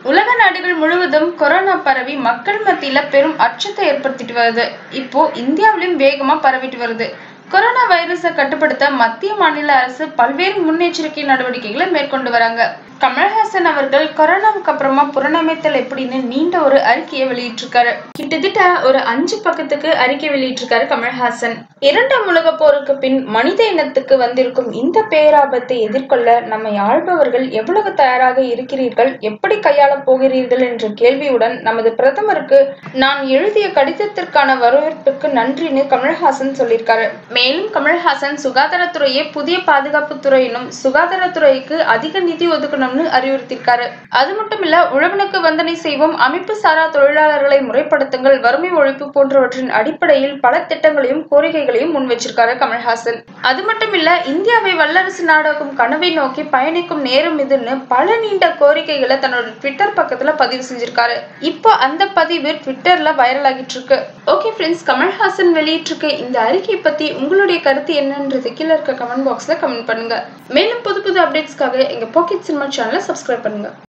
உலக நாடுகள் முழுவதும் கொரோனா பரவி மக்கள் மத்தியில பெரும் அச்சத்தை ஏற்படுத்திட்டு வருது. இப்போ இந்தியாவிலும் வேகமா பரவிட்டு வருது. கொரோனா வைரஸை கட்டுப்படுத்த மத்திய மாநில அரசு பல்வேறு முன்னெச்சரிக்கை நடவடிக்கைகளை மேற்கொண்டு வராங்க. கமல்ஹாசன் அவர்கள் கொரோனாவுக்கு அப்புறமா புறநமைத்தல் எப்படின்னு நீண்ட ஒரு அறிக்கையை வெளியிட்டிருக்காரு. கிட்டத்தட்ட ஒரு 5 பக்கத்துக்கு அறிக்கை வெளியிட்டிருக்காரு கமல்ஹாசன். 2ஆம் உலக போருக்கு பின் மனித இனத்துக்கு வந்திருக்கும் இந்த பேராபத்தை எதிர்கொள்ள நம்மை ஆள்பவர்கள் எவ்வளவு தயாராக இருக்கிறீர்கள், எப்படி கையாள போகிறீர்கள் என்ற கேள்வியுடன் நமது பிரதமருக்கு நான் எழுதிய கடிதத்திற்கான வரவேற்புக்கு நன்றின்னு கமல்ஹாசன் சொல்லியிருக்காரு. மேலும் கமல்ஹாசன் சுகாதாரத்துறையை புதிய பாதுகாப்பு துறையினும் சுகாதாரத்துறைக்கு அதிக நிதி ஒதுக்கணும்னு அறிவுறுத்திருக்காரு. அது மட்டும் இல்ல, உழவனுக்கு வந்தனை செய்வோம், அமைப்பு சாரா தொழிலாளர்களை முறைப்படுத்துங்கள், வறுமை ஒழிப்பு போன்றவற்றின் அடிப்படையில் பல திட்டங்களையும் கோரிக்கைகளையும் முன் வச்சிருக்காரு கமல்ஹாசன். அது மட்டும் இல்ல, இந்தியாவை வல்லரசு நாடாகும் கனவை நோக்கி பயணிக்கும் நேரம் இதுன்னு பல நீண்ட கோரிக்கைகளை தன்னோட ட்விட்டர் பக்கத்துல பதிவு செஞ்சிருக்காரு. இப்போ அந்த பதிவு ட்விட்டர்ல வைரல் ஆகிட்டு இருக்கு. ஓகே ஃப்ரெண்ட்ஸ், கமல்ஹாசன் வெளியிட்டிருக்க இந்த அறிக்கை பத்தி உங்களுடைய கருத்து என்னன்றது கீழே இருக்க கமெண்ட் பாக்ஸ்ல கமெண்ட் பண்ணுங்க. மேலும் புது புது அப்டேட்ஸ்க்காக எங்க பாக்கெட் சினிமா சேனலை சப்ஸ்கிரைப் பண்ணுங்க.